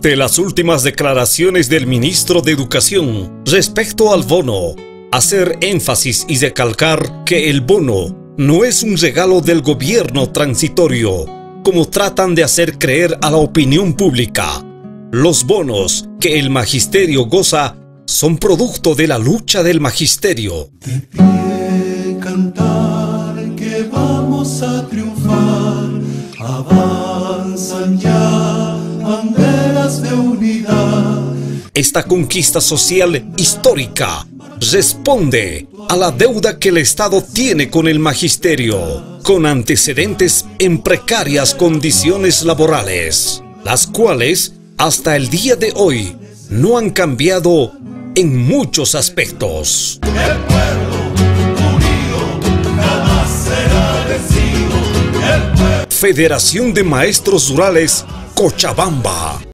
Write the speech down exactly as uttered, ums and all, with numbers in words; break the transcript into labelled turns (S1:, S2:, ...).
S1: Ante las últimas declaraciones del ministro de Educación respecto al bono, hacer énfasis y recalcar que el bono no es un regalo del gobierno transitorio, como tratan de hacer creer a la opinión pública. Los bonos que el magisterio goza son producto de la lucha del magisterio.
S2: De pie cantar que vamos a triunfar, avanzan ya banderas de unidad.
S1: Esta conquista social histórica responde a la deuda que el Estado tiene con el magisterio, con antecedentes en precarias condiciones laborales, las cuales hasta el día de hoy no han cambiado en muchos aspectos.
S2: El pueblo unido jamás será vencido. El pueblo...
S1: Federación de Maestros Rurales Cochabamba.